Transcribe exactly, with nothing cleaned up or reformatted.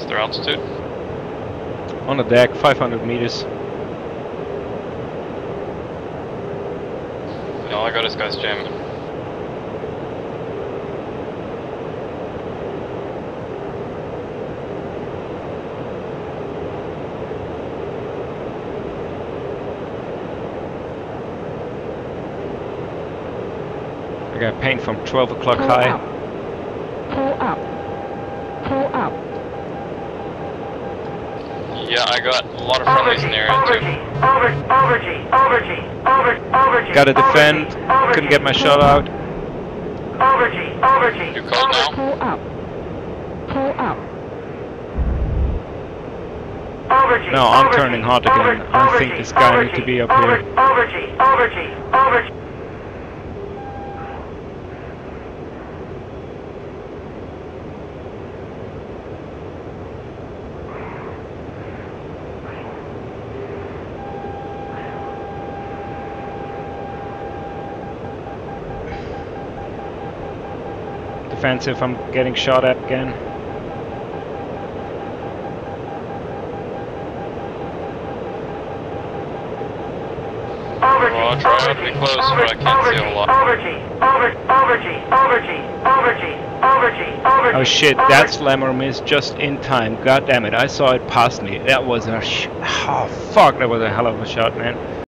What's their altitude? On the deck, five hundred meters. And all I got is guys jamming. I got paint from twelve o'clock Pull high. up. Pull up. Pull up. Yeah, I got a lot of friendlies in the area too. Got to defend. Couldn't get my shot out. You cold now? Pull up. Pull up. No, I'm turning hot again. I think this guy needs to be up here. Defensive, I'm getting shot at again. Well, I'll try not to be close, but I can't see a whole lot. Oh shit, that slammer missed just in time. God damn it, I saw it past me. That was a sh- oh fuck, that was a hell of a shot, man.